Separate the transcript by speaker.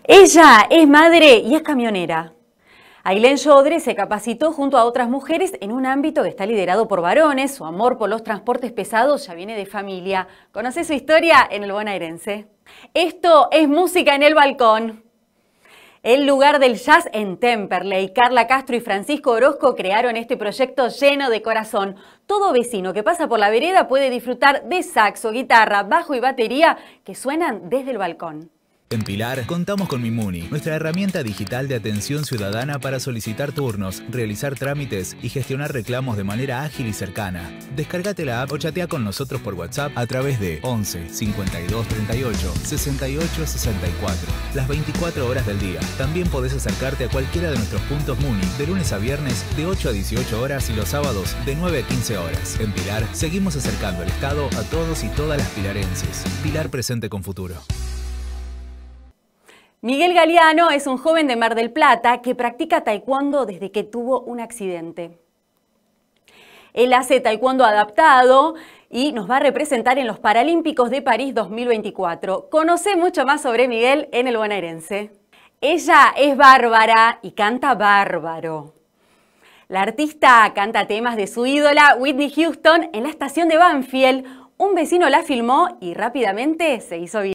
Speaker 1: Ella es madre y es camionera. Ailén Yodre se capacitó junto a otras mujeres en un ámbito que está liderado por varones. Su amor por los transportes pesados ya viene de familia. ¿Conoce su historia en el bonaerense? Esto es Música en el Balcón. El lugar del jazz en Temperley. Carla Castro y Francisco Orozco crearon este proyecto lleno de corazón. Todo vecino que pasa por la vereda puede disfrutar de saxo, guitarra, bajo y batería que suenan desde el balcón.
Speaker 2: En Pilar contamos con Mimuni, nuestra herramienta digital de atención ciudadana para solicitar turnos, realizar trámites y gestionar reclamos de manera ágil y cercana. Descárgate la app o chatea con nosotros por WhatsApp a través de 11 52 38 68 64, las 24 horas del día. También podés acercarte a cualquiera de nuestros puntos Muni de lunes a viernes de 8 a 18 horas y los sábados de 9 a 15 horas. En Pilar seguimos acercando el Estado a todos y todas las pilarenses. Pilar presente con futuro.
Speaker 1: Miguel Galeano es un joven de Mar del Plata que practica taekwondo desde que tuvo un accidente. Él hace taekwondo adaptado y nos va a representar en los Paralímpicos de París 2024. Conoce mucho más sobre Miguel en el bonaerense. Ella es Bárbara y canta bárbaro. La artista canta temas de su ídola Whitney Houston en la estación de Banfield. Un vecino la filmó y rápidamente se hizo viral.